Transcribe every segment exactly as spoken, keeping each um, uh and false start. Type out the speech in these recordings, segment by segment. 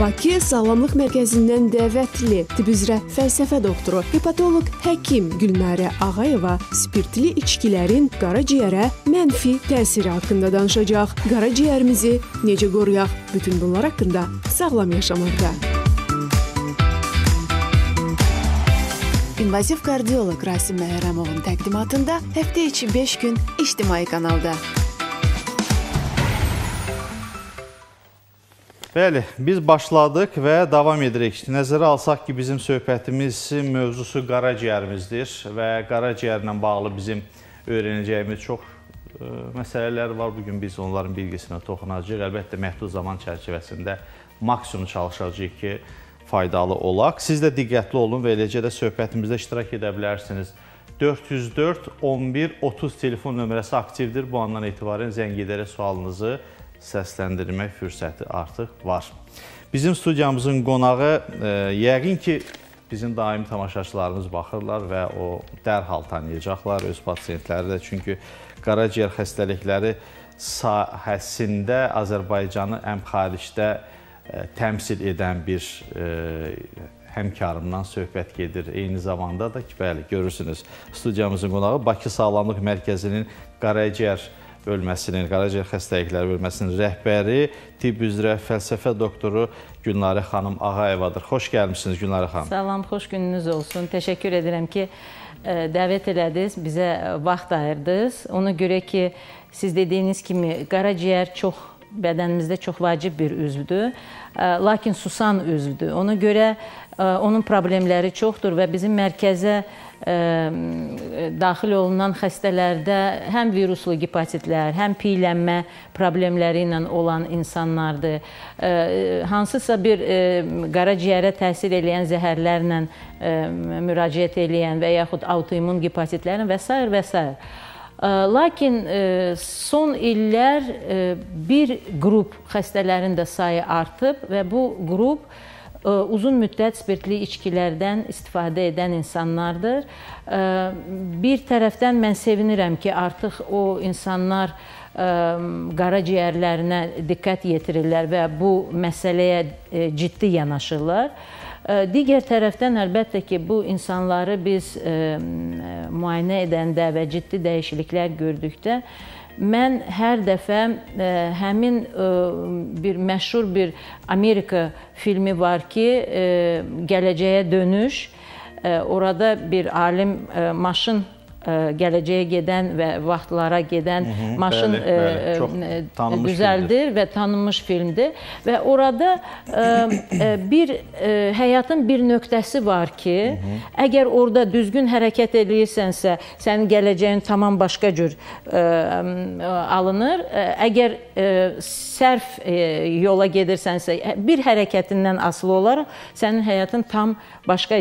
Bakı Sağlamlıq Mərkəzindən dəvətli tibb üzrə fəlsəfə doktoru, hepatoloq həkim Gülnarə Ağayeva spirtli içkilərin qaraciyərə mənfi təsiri haqqında danışacaq. Qaraciyərimizi necə qoruyaq? Bütün bunlar haqqında sağlam yaşamaqda. İnvaziv kardioloq Rasim Məhərrəmovun təqdimatında həftə içi beş gün İctimai kanalda. Bəli, biz başladıq və davam edirik. Nəzərə alsaq ki, bizim söhbətimizin mövzusu qaraciyərimizdir və qaraciyərlə bağlı bizim öyrənəcəyimiz çox ə, məsələlər var. Bugün biz onların bilgisinə toxunacağıq. Əlbəttə, məhdud zaman çərçivəsində maksimum çalışacağıq ki, faydalı olaq. Siz də diqqətli olun və eləcə də söhbətimizdə iştirak edə bilərsiniz. dörd yüz dörd on bir otuz telefon nömrəsi aktivdir. Bu andan etibarən zəng edərək sualınızı səsləndirmək fürsəti artıq var. Bizim studiyamızın qonağı e, yəqin ki, bizim daimi tamaşaçılarımız baxırlar və o dərhal tanıyacaqlar öz pasiyentləri də. Çünki qaraciyər xəstəlikləri sahəsində Azərbaycanı əm xaricdə e, təmsil edən bir e, həmkarımdan söhbət gedir. Eyni zamanda da ki, bəli, görürsünüz, studiyamızın qonağı Bakı Sağlamlıq Mərkəzinin qaraciyər bölməsinin, qaraciyər xəstəlikləri bölməsinin rəhbəri, tibb üzrə fəlsəfə doktoru Gülnarə xanım Ağayevadır. Xoş gəlmişsiniz Gülnarə xanım. Salam, xoş gününüz olsun. Təşəkkür edirəm ki, dəvət elədiniz, bizə vaxt ayırdınız. Ona görə ki, siz dediyiniz kimi qaraciyər çox bədənimizdə çox vacib bir üzvdür, lakin susan üzvdür. Ona görə onun problemləri çoxdur və bizim mərkəzə daxil olunan xəstələrdə həm viruslu hepatitlər, həm piylənmə problemləri ilə olan insanlardır. Hansısa bir qaraciyərə təsir edən zəhərlərlə müraciət edən və yaxud autoimmun hepatitlərin və s. və s. Lakin son illər bir qrup xəstələrin də sayı artıb və bu qrup uzun müddət spirtli içkilərdən istifadə edən insanlardır. Bir tərəfdən mən sevinirəm ki, artıq o insanlar qaraciyərlərinə diqqət yetirirlər və bu məsələyə ciddi yanaşırlar. Digər tərəfdən əlbəttə ki, bu insanları biz müayinə edəndə və ciddi dəyişikliklər gördükdə mən hər dəfə həmin bir məşhur bir Amerika filmi var ki, Gələcəyə Dönüş. Orada bir alim maşın gələcəyə gedən və vaxtlara gedən Hı -hı, maşın bəli, bəli, düzəldir filmdir. Və tanınmış filmdir. Və orada bir həyatın bir nöqtəsi var ki, Hı -hı. əgər orada düzgün hərəkət edirsənsə, sənin gələcəyin tamam başqa cür alınır. Əgər sərf yola gedirsənsə, bir hərəkətindən asılı olaraq sənin həyatın tam başqa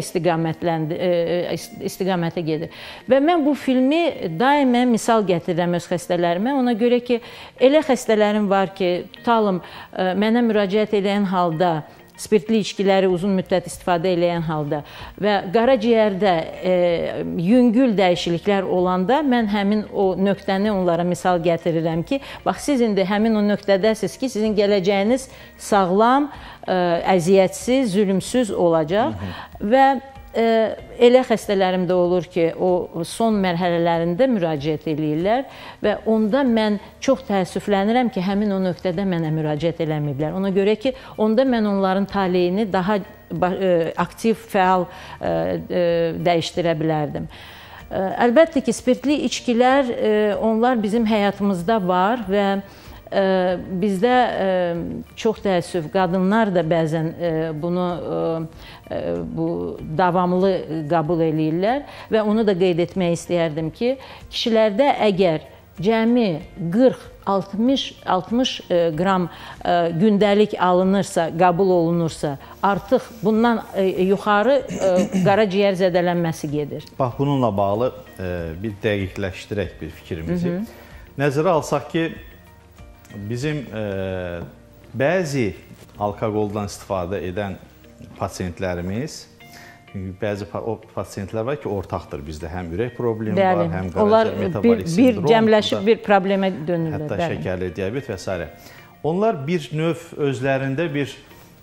istiqamətə gedir. Və mən bu Bu filmi daimə misal gətirirəm öz xəstələrimə. Ona görə ki, elə xəstələrim var ki, tutalım, mənə müraciət edən halda, spirtli içkiləri uzun müddət istifadə edən halda və qaraciyərdə e, yüngül dəyişikliklər olanda mən həmin o nöqtəni onlara misal gətirirəm ki, bax, siz indi həmin o nöqtədəsiz ki, sizin gələcəyiniz sağlam, e, əziyyətsiz, zülümsüz olacaq. Hı -hı. Və elə xəstələrim də olur ki, o son mərhələlərində müraciət edirlər və onda mən çox təəssüflənirəm ki, həmin o nöqtədə mənə müraciət eləməyiblər. Ona görə ki, onda mən onların taleyini daha aktiv, fəal dəyişdirə bilərdim. Əlbəttə ki, spirtli içkilər, onlar bizim həyatımızda var və bizdə çox təəssüf, qadınlar da bəzən bunu bu davamlı qəbul edirlər və onu da qeyd etmək istəyərdim ki, kişilərdə əgər cəmi qırx altmış qram gündəlik alınırsa, qəbul olunursa, artıq bundan yuxarı qaraciyər zədələnməsi gedir. Bax, bununla bağlı bir dəqiqləşdirək bir fikrimizi. Hı -hı. Nəzərə alsaq ki, bizim e, bəzi alkoqoldan istifadə edən pasiyentlərimiz, bəzi o pasiyentlər var ki, ortaqdır bizdə. Həm ürək problemi bəli, var, həm qaraciyər metabolik sindrom. Bir cəmləşib bir problemə dönürlər. Hətta bəli. Şəkərli diabet və s. Onlar bir növ özlərində bir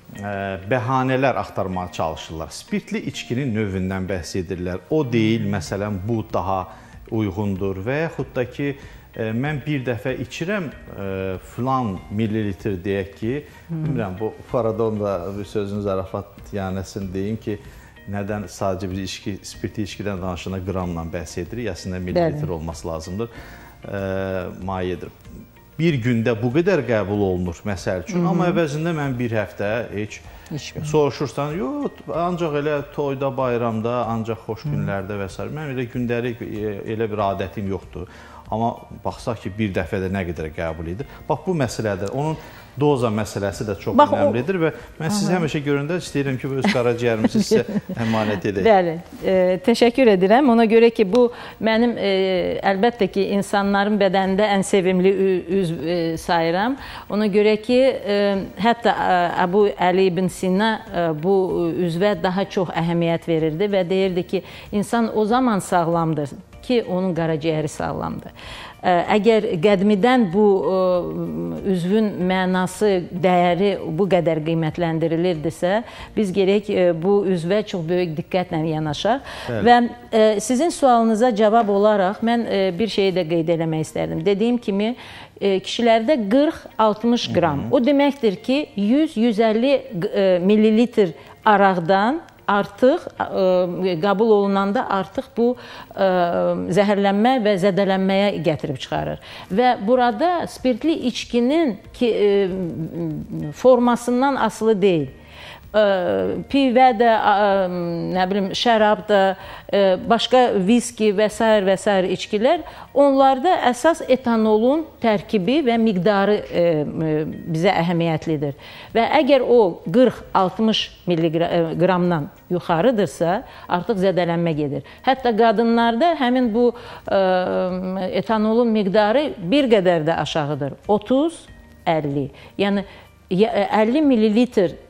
bəhanələr axtarmağa çalışırlar. Spirtli içkinin növündən bəhs edirlər. O deyil, məsələn, bu daha uyğundur və yaxud da ki, mən bir dəfə içirəm filan millilitr deyək ki, bilmirəm, bu paradon da bir sözün zarafat yanəsin deyim ki, nədən sadəcə bir içki, spirtli içkidən danışanda qramla bəhs edirik, əslində millilitr olması lazımdır, mayedir. Bir gündə bu qədər qəbul olunur, məsəl üçün, amma əvəzində mən bir həftə heç soruşursan, yox, ancaq elə toyda, bayramda, ancaq xoş günlərdə və s. Mən elə gündəlik elə bir adətim yoxdur. Amma baxsaq ki, bir dəfədə nə qədər qəbul edir. Bax, bu məsələdir. Onun doza məsələsi də çox Bax, önəmlidir və mən sizi həmişə görəndə istəyirəm ki, bu öz qaraciyərimizi sizə əmanət edək. Bəli, e, təşəkkür edirəm. Ona görə ki, bu mənim e, əlbəttə ki, insanların bədənində ən sevimli üzv e, sayıram. Ona görə ki, e, hətta Əbu Əli ibn Sina e, bu üzvə daha çox əhəmiyyət verirdi və deyirdi ki, insan o zaman sağlamdır ki, onun qaraciyəri sağlamdır. Əgər qədmidən bu üzvün mənası, dəyəri bu qədər qiymətləndirilirdisə, biz gərək bu üzvə çox böyük diqqətlə yanaşaq. Bəli. Və sizin sualınıza cavab olaraq mən bir şeyi də qeyd eləmək istərdim. Dediyim kimi, kişilərdə qırx altmış qram. O deməkdir ki, yüz yüz əlli millilitr araqdan artıq qəbul olunanda artıq bu zəhərlənmə və zədələnməyə gətirib çıxarır. Və burada spirtli içkinin formasından asılı deyil. Pivə də, nə bilim, şərab da, başqa viski və s. və s. içkilər, onlarda əsas etanolun tərkibi və miqdarı bizə əhəmiyyətlidir. Və əgər o qırx altmış milliqramdan yuxarıdırsa, artıq zədələnmə gedir. Hətta qadınlarda həmin bu etanolun miqdarı bir qədər də aşağıdır. otuz əlli. Yəni, əlli millilitr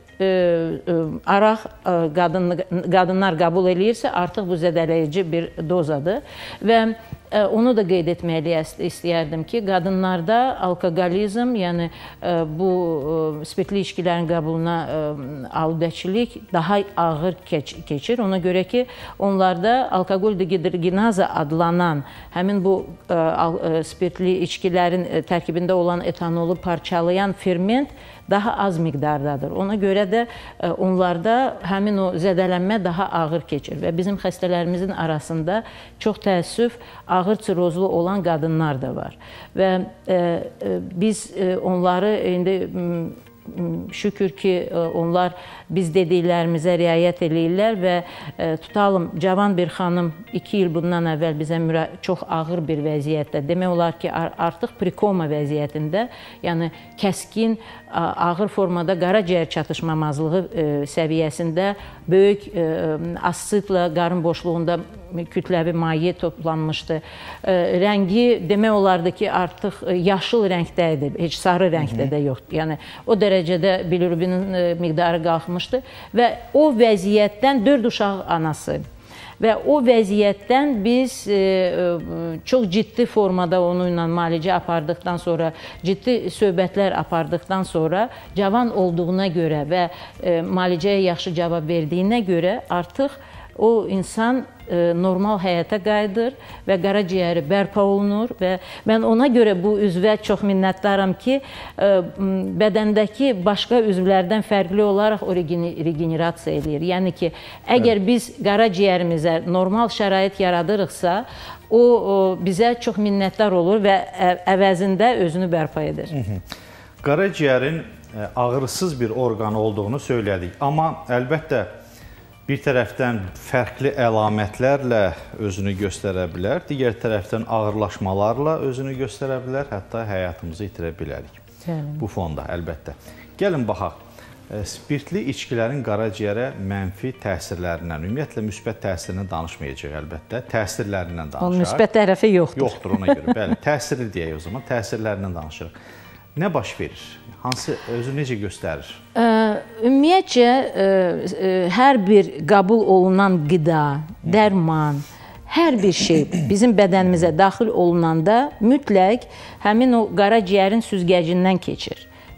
araq qadınlar qəbul edirsə, artıq bu zədələyici bir dozadır. Və onu da qeyd etməyə istəyərdim ki, qadınlarda alkoqolizm, yəni bu spirtli içkilərin qəbuluna aludəçilik daha ağır keçir. Ona görə ki, onlarda alkoqol dehidrogenaza adlanan həmin bu spirtli içkilərin tərkibində olan etanolu parçalayan ferment daha az miqdardadır. Ona görə də onlarda həmin o zədələnmə daha ağır keçir və bizim xəstələrimizin arasında çox təəssüf ağır çirozlu olan qadınlar da var. Və biz onları indi şükür ki, onlar biz dediklərimizə riayət eləyirlər və tutalım, cavan bir xanım iki il bundan əvvəl bizə çox ağır bir vəziyyətdə, demək olar ki, artıq prikoma vəziyyətində, yəni kəskin, ağır formada qaraciyər çatışmamazlığı səviyyəsində böyük asitlə qarın boşluğunda kütləvi maye toplanmışdı. Rəngi demək olardı ki, artıq yaşıl rəngdə idi, heç sarı rəngdə də yoxdur. Yəni, o dərəcədə bilirubinin miqdarı qalxmışdı və o vəziyyətdən dörd uşaq anası və o vəziyyətdən biz çox ciddi formada onunla müalicə apardıqdan sonra, ciddi söhbətlər apardıqdan sonra cavan olduğuna görə və müalicəyə yaxşı cavab verdiyinə görə artıq o insan normal həyata qayıdır və qaraciyəri bərpa olunur və mən ona görə bu üzvə çox minnətdaram ki, bədəndəki başqa üzvlərdən fərqli olaraq o regenerasiya edir. Yəni ki, əgər biz qaraciyərimizə normal şərait yaradırıqsa, o bizə çox minnətdar olur və əvəzində özünü bərpa edir. Qaraciyərin ağrısız bir orqan olduğunu söylədik, amma əlbəttə bir tərəfdən fərqli əlamətlərlə özünü göstərə bilər, digər tərəfdən ağırlaşmalarla özünü göstərə bilər, hətta həyatımızı itirə bilərik. Bu fonda əlbəttə. Gəlin baxaq, spirtli içkilərin qaraciyərə mənfi təsirlərindən, ümumiyyətlə müsbət təsirindən danışmayacaq əlbəttə, təsirlərindən danışaq. Onun müsbət tərəfi yoxdur. Yoxdur ona görə, bəli, təsirli deyək o zaman, təsirlərindən danışırıq. Nə baş verir? Hansı, özü necə göstərir? Ümumiyyətcə, hər bir qəbul olunan qida, dərman, hər bir şey bizim bədənimizə daxil olunanda mütləq həmin o qaraciyərin süzgəcindən keçir.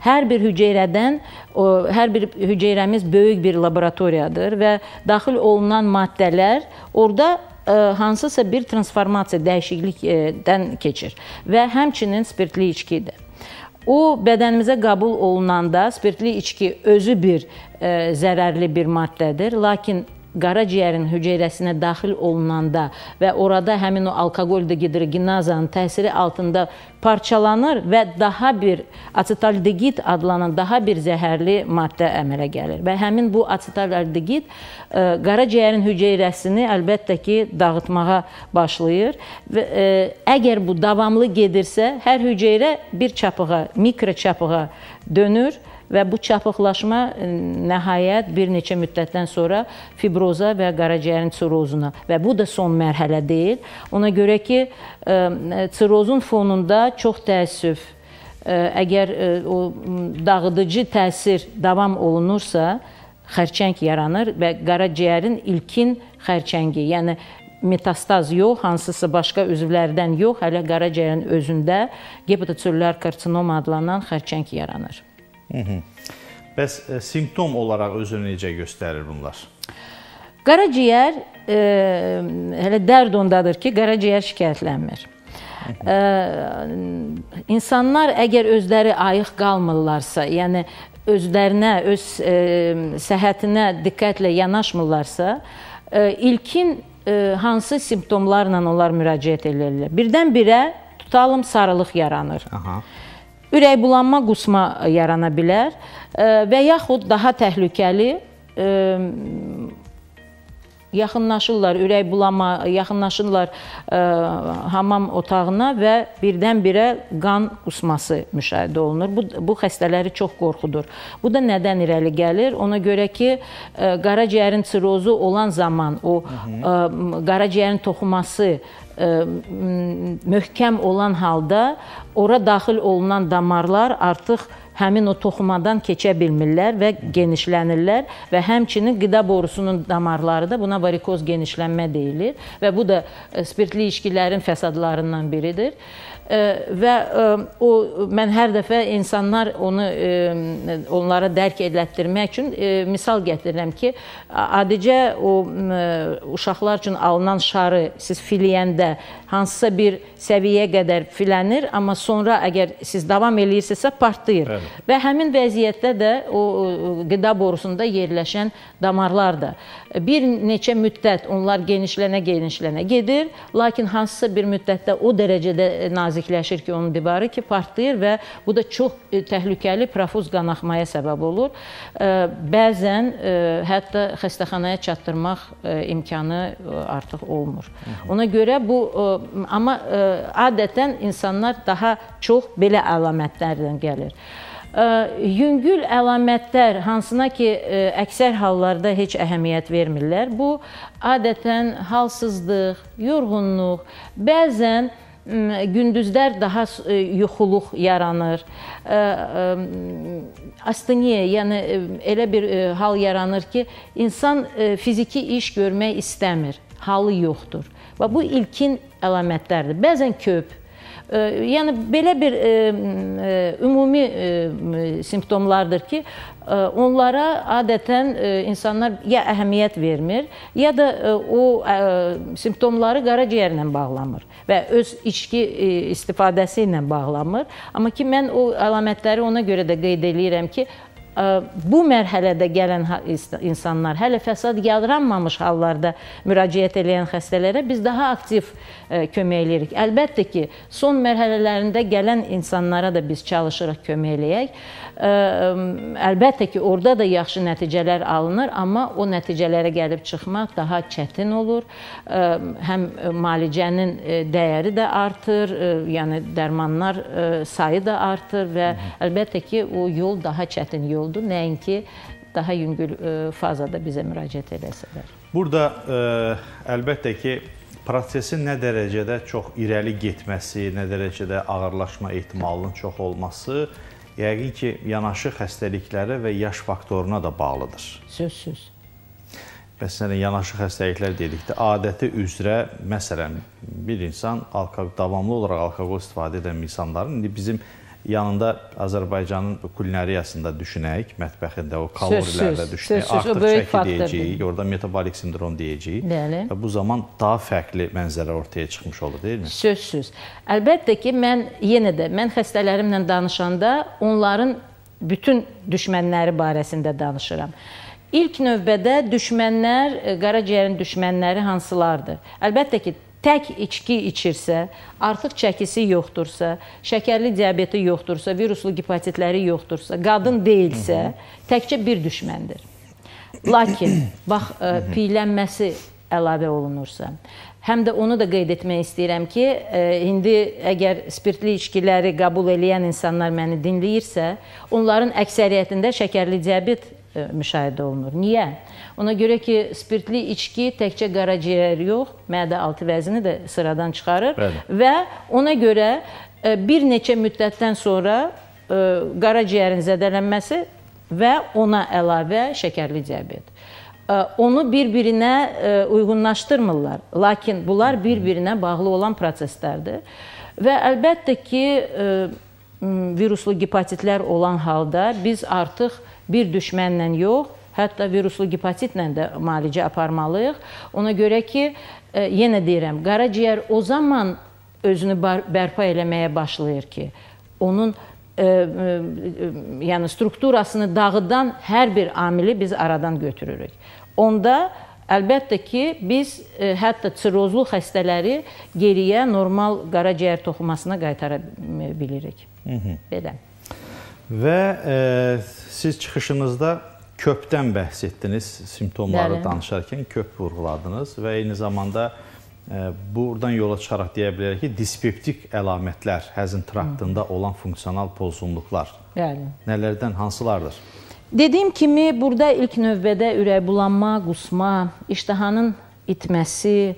hər bir hüceyrədən, o, hər bir hüceyrəmiz böyük bir laboratoriyadır və daxil olunan maddələr orada hansısa bir transformasiya, dəyişiklikdən keçir və həmçinin spirtli içkidir. O, bədənimizə qəbul olunanda spirtli içki özü bir e, zərərli bir maddədir, lakin qaraciyərin hüceyrəsinə daxil olunanda və orada həmin o alkoqol dehidrogenazanın təsiri altında parçalanır və daha bir asetaldegid adlanan daha bir zəhərli maddə əmələ gəlir. Və həmin bu asetaldegid qaraciyərin hüceyrəsini əlbəttə ki, dağıtmağa başlayır və e, əgər bu davamlı gedirsə, hər hüceyrə bir çapığa, mikro çapığa dönür və bu çapıqlaşma nəhayət bir neçə müddətdən sonra fibroza və qaraciyərin sirozuna və bu da son mərhələ deyil. Ona görə ki, sirozun fonunda çox təəssüf, əgər o dağıdıcı təsir davam olunursa, xərçəng yaranır və qaraciyərin ilkin xərçəngi, yəni metastaz yox, hansısa başqa üzvlərdən yox, hələ qaraciyərin özündə hepatoselülər karsinom adlanan xərçəng yaranır. Hı -hı. Bəs e, simptom olaraq özünü necə göstərir bunlar? Qaraciyər, e, hələ dərd ondadır ki, qaraciyər şikayətlənmir. E, insanlar əgər özləri ayıq qalmırlarsa, yəni özlərinə, öz e, səhhətinə diqqətlə yanaşmırlarsa, e, ilkin e, hansı simptomlarla onlar müraciət edirlər? Birdən-birə tutalım sarılıq yaranır. Aha. Ürək bulanma, qusma yarana bilər və yaxud daha təhlükəli yaxınlaşırlar, ürək bulanma, yaxınlaşırlar hamam otağına və birdən-birə qan qusması müşahidə olunur. Bu, bu xəstələri çox qorxudur. Bu da nədən irəli gəlir? Ona görə ki, qaraciyərin sirozu olan zaman o qaraciyərin toxuması möhkəm olan halda ora daxil olunan damarlar artıq həmin o toxumadan keçə bilmirlər və genişlənirlər və həmçinin qida borusunun damarları da buna varikoz genişlənmə deyilir və bu da spirtli içkilərin fəsadlarından biridir. Və o, mən hər dəfə insanlar onu onlara dərk elətdirmək üçün misal gətirirəm ki, adicə o uşaqlar üçün alınan şarı siz filiyəndə hansısa bir səviyyəyə qədər filənir, amma sonra əgər siz davam eləyirsinizsə partlayır. Evet. Və həmin vəziyyətdə də o qida borusunda yerləşən damarlar da bir neçə müddət onlar genişlənə-genişlənə gedir, lakin hansısa bir müddətdə o dərəcədə nazikləşir ki, onun divarı ki, partlayır və bu da çox təhlükəli profuz qanaxmaya səbəb olur. Bəzən hətta xəstəxanaya çatdırmaq imkanı artıq olmur. Ona görə bu, amma adətən insanlar daha çox belə əlamətlərdən gəlir. Yüngül əlamətlər, hansına ki, əksər hallarda heç əhəmiyyət vermirlər. Bu, adətən halsızlıq, yorğunluq, bəzən gündüzlər daha yuxuluq yaranır, asteniya, yəni elə bir hal yaranır ki, insan fiziki iş görmək istəmir, halı yoxdur. Və bu ilkin əlamətlərdir. Bəzən köp, yəni belə bir ümumi simptomlardır ki, onlara adətən insanlar ya əhəmiyyət vermir, ya da o simptomları qaraciyərlə bağlamır və öz içki istifadəsi ilə bağlamır. Amma ki, mən o əlamətləri ona görə də qeyd edirəm ki, bu mərhələdə gələn insanlar, hələ fəsad yaranmamış hallarda müraciət edən xəstələrə biz daha aktiv kömək eləyirik. Əlbəttə ki, son mərhələlərində gələn insanlara da biz çalışırıq kömək eləyək. Əlbəttə ki, orada da yaxşı nəticələr alınır, amma o nəticələrə gəlib çıxmaq daha çətin olur. Həm müalicənin dəyəri də artır, yəni dərmanlar sayı da artır və əlbəttə ki, o yol daha çətin yol. Oldu, nəinki daha yüngül fazada bizə müraciət edəsələr. Burada ə, əlbəttə ki, prosesin nə dərəcədə çox irəli getməsi, nə dərəcədə ağırlaşma ehtimalının çox olması yəqin ki, yanaşı xəstəliklərə və yaş faktoruna da bağlıdır. Sözsüz. Bəs sənə yanaşı xəstəliklər dedikdə, adəti üzrə, məsələn, bir insan davamlı olaraq alkoqol istifadə edən insanların indi bizim yanında Azərbaycanın kulinariyasında düşünək, mətbəxində o kalorilərdə düşünək, artıq çəki deyəcəyik, orada metabolik sindrom deyəcəyik və bu zaman daha fərqli mənzərə ortaya çıxmış olur, deyilmi? Sözsüz. Əlbəttə ki, mən yenə də, mən xəstələrimlə danışanda onların bütün düşmənləri barəsində danışıram. İlk növbədə düşmənlər, qaraciyərin düşmənləri hansılardır? Əlbəttə ki, tək içki içirsə, artıq çəkisi yoxdursa, şəkərli diabeti yoxdursa, viruslu hepatitləri yoxdursa, qadın deyilsə, təkcə bir düşməndir. Lakin, bax, piylənməsi əlavə olunursa, həm də onu da qeyd etmək istəyirəm ki, indi əgər spirtli içkiləri qəbul edən insanlar məni dinləyirsə, onların əksəriyyətində şəkərli diabet müşahidə olunur. Niyə? Ona görə ki, spirtli içki təkcə qaraciyər yox, mədə altı vəzini də sıradan çıxarır. Bəli. Və ona görə bir neçə müddətdən sonra qaraciyərin zədələnməsi və ona əlavə şəkərli diabet. Onu bir-birinə uyğunlaşdırmırlar. Lakin bunlar bir-birinə bağlı olan proseslərdir. Və əlbəttə ki, viruslu hepatitlər olan halda biz artıq bir düşmənlə yox, hətta viruslu hepatitlə də müalicə aparmalıyıq. Ona görə ki, yenə deyirəm, qaraciyər o zaman özünü bərpa eləməyə başlayır ki, onun yəni strukturasını dağıdan hər bir amili biz aradan götürürük. Onda əlbəttə ki, biz hətta sirozlu xəstələri geriyə normal qaraciyər toxumasına qaytara bilirik. Belə. Və e, siz çıxışınızda köpdən bəhs etdiniz, simptomları Bəli. danışarkən köp vurğuladınız və eyni zamanda e, buradan yola çıxaraq deyə bilərik ki, dispeptik əlamətlər həzm traktında olan funksional pozğunluqlar Bəli. nələrdən, hansılardır? Dediyim kimi, burada ilk növbədə ürək bulanma, qusma, iştahanın itməsi,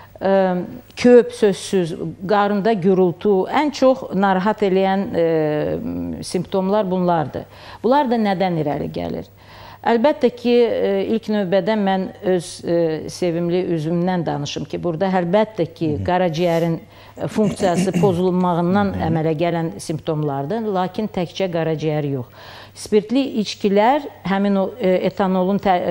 köp sözsüz, qarında gürültü, ən çox narahat eləyən e, simptomlar bunlardır. Bunlar da nədən irəli gəlir? Əlbəttə ki, e, ilk növbədə mən öz e, sevimli üzümdən danışım ki, burada əlbəttə ki, qaraciyərin funksiyası pozulmağından əmələ gələn simptomlardır, lakin təkcə qaraciyər yox. Spirtli içkilər, həmin o etanolun tər,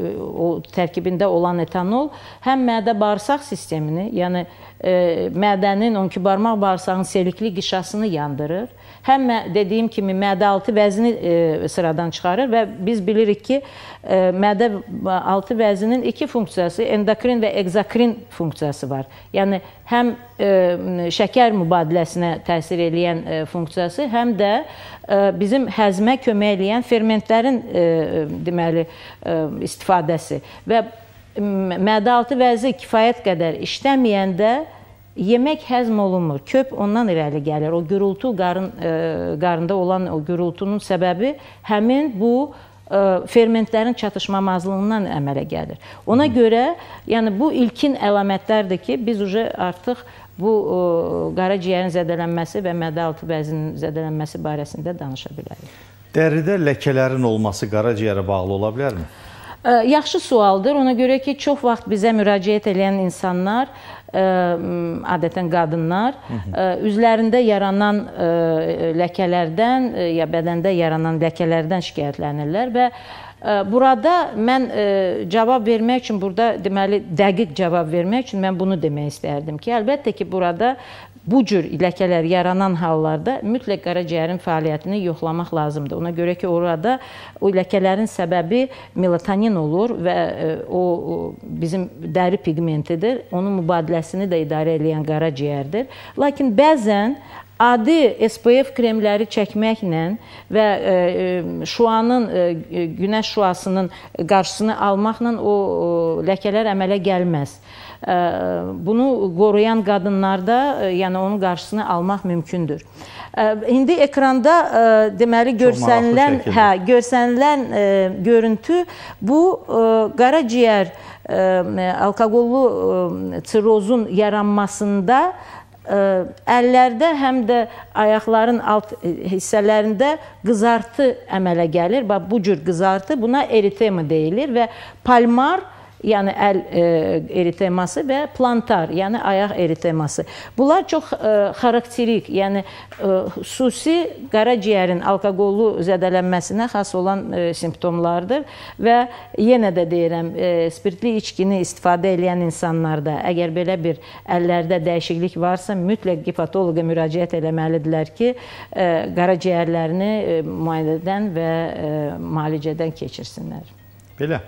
o tərkibində olan etanol həm mədə-bağırsaq sistemini, yəni e, mədənin, onkibarmaq bağırsağın selikli qişasını yandırır. Həm dediyim kimi mədə-altı vəzini e, sıradan çıxarır və biz bilirik ki, e, mədə-altı vəzinin iki funksiyası, endokrin və egzokrin funksiyası var. Yəni həm e, şəkər mübadiləsinə təsir edən e, funksiyası, həm də e, bizim həzmə kömək edən fermentlərin e, deməli e, istifadəsi və mədə-altı vəzi kifayət qədər işləməyəndə yemək həzm olunmur. Köp ondan irəli gəlir. O gürültü, qarın, e, qarında olan o gürültünün səbəbi həmin bu e, fermentlərin çatışmamazlığından əmələ gəlir. Ona görə, yəni bu ilkin əlamətlərdir ki, biz uje artıq bu e, qaraciyərin zədələnməsi və mədə-altı vəzinin zədələnməsi barəsində danışa bilərik. Dəridə ləkələrin olması qaraciyərə bağlı ola bilərmi? E, yaxşı sualdır. Ona görə ki, çox vaxt bizə müraciət edən insanlar, Ə, adətən qadınlar, ə, üzlərində yaranan ə, ləkələrdən ə, ya bədəndə yaranan ləkələrdən şikayətlənirlər və ə, burada mən ə, cavab vermək üçün, burada deməli dəqiq cavab vermək üçün mən bunu demək istərdim ki, əlbəttə ki, burada bu cür ləkələr yaranan hallarda mütləq qaraciyərin fəaliyyətini yoxlamaq lazımdır. Ona görə ki, orada o ləkələrin səbəbi melatonin olur və o bizim dəri pigmentidir. Onun mübadiləsini də idarə edən qaraciyərdir. Lakin bəzən adi S P F kremləri çəkməklə və şüanın, günəş şüasının qarşısını almaqla o ləkələr əmələ gəlməz. Bunu qoruyan qadınlarda, yəni onun qarşısını almaq mümkündür. İndi ekranda deməli görsənilən, hə, görsənilən görüntü bu qaraciyər alkoqollu sirozun yaranmasında əllərdə həm də ayaqların alt hissələrində qızartı əmələ gəlir. Bu cür qızartı buna eritema deyilir və palmar, yəni əl eriteması və plantar, yəni ayaq eriteması. Bunlar çox xarakterik, yəni xüsusi qaraciyərin alkoqollu zədələnməsinə xas olan simptomlardır və yenə də deyirəm, spirtli içkini istifadə edən insanlarda əgər belə bir əllərdə dəyişiklik varsa, mütləq hepatoloqa müraciət eləməlidirlər ki, qaraciyərlərini müayinədən və müalicədən keçirsinlər. Belə.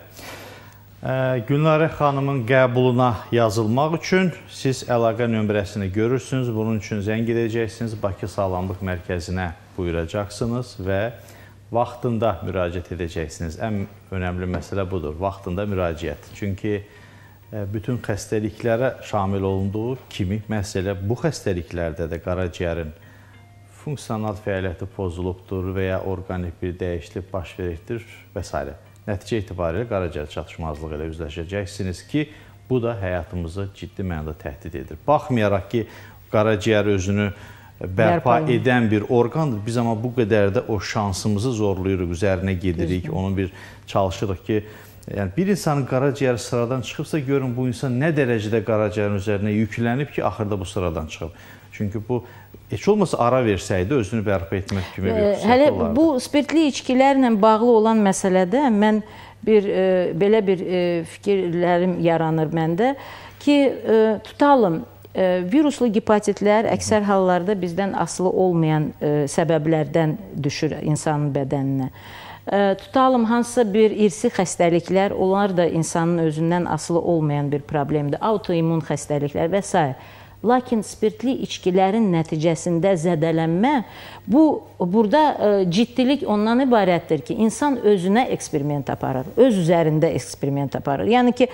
Gülnarə xanımın qəbuluna yazılmaq üçün siz əlaqə nömrəsini görürsünüz. Bunun üçün zəng edəcəksiniz. Bakı Sağlamlıq Mərkəzinə buyuracaqsınız və vaxtında müraciət edəcəksiniz. Ən önəmli məsələ budur, vaxtında müraciət. Çünki bütün xəstəliklərə şamil olunduğu kimi məsələ bu xəstəliklərdə də qaraciyərin funksional fəaliyyəti pozulubdur və ya orqanik bir dəyişiklik baş veribdir və s. Nəticə itibarilə qaraciyər çatışmazlığı ilə üzləşəcəksiniz ki, bu da həyatımızı ciddi mənada təhdid edir. Baxmayaraq ki, qaraciyər özünü bərpa edən bir orqandır. Biz amma bu qədər də o şansımızı zorlayırıq, üzərinə gedirik, onun bir çalışırıq ki, yəni bir insanın qaraciyəri sıradan çıxıbsa, görün bu insan nə dərəcədə qaraciyərin üzərinə yüklənib ki, axırda bu sıradan çıxıb. Çünki bu, heç olmasa ara versəydi, özünü bərpa etmək kimi bir xüsusiyyət olardı. Hələ bu spirtli içkilərlə bağlı olan məsələdə mən bir, belə bir fikirlərim yaranır məndə ki, tutalım, viruslu hepatitlər əksər hallarda bizdən asılı olmayan səbəblərdən düşür insanın bədəninə. Tutalım, hansısa bir irsi xəstəliklər, onlar da insanın özündən asılı olmayan bir problemdir. Autoimmun xəstəliklər və s. Lakin spirtli içkilərin nəticəsində zədələnmə, bu, burada ciddilik ondan ibarətdir ki, insan özünə eksperiment aparır, öz üzərində eksperiment aparır. Yəni ki,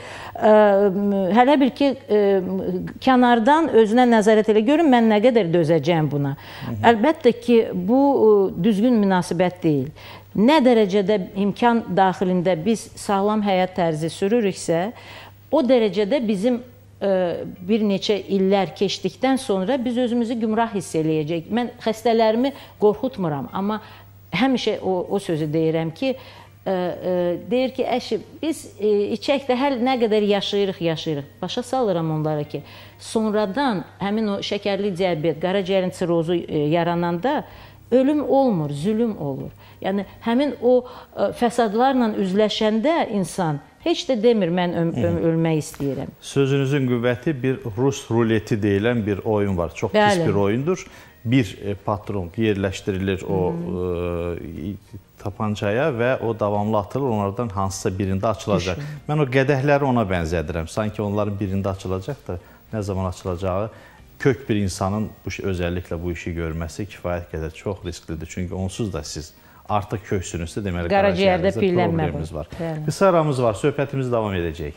hələ bir ki, kənardan özünə nəzarət elə, görün, mən nə qədər dözəcəyim buna. Əlbəttə ki, bu düzgün münasibət deyil. Nə dərəcədə imkan daxilində biz sağlam həyat tərzi sürürüksə, o dərəcədə bizim bir neçə illər keçdikdən sonra biz özümüzü gümrah hiss eləyəcək. Mən xəstələrimi qorxutmuram, amma həmişə o, o sözü deyirəm ki, deyir ki, əşi, biz içək də hər nə qədər yaşayırıq, yaşayırıq. Başa salıram onlara ki, sonradan həmin o şəkərli diabet, qaraciyərin sirozu yarananda ölüm olmur, zülüm olur. Yəni, həmin o fəsadlarla üzləşəndə insan heç də demir, mən ölmək istəyirəm. Sözünüzün qüvvəti bir Rus ruleti deyilən bir oyun var. Çox pis bir oyundur. Bir patron yerləşdirilir o tapancaya və o davamlı atılır, onlardan hansısa birində açılacaq. Mən o qədəhləri ona bənzədirəm. Sanki onların birində açılacaq da, nə zaman açılacağı kök bir insanın özəlliklə bu işi görməsi kifayət qədər çox risklidir. Çünki onsuz da siz artıq köksünüzdə deməli qaraciyərinizdə problemimiz var. Qısa aramız var, söhbətimiz davam edəcək.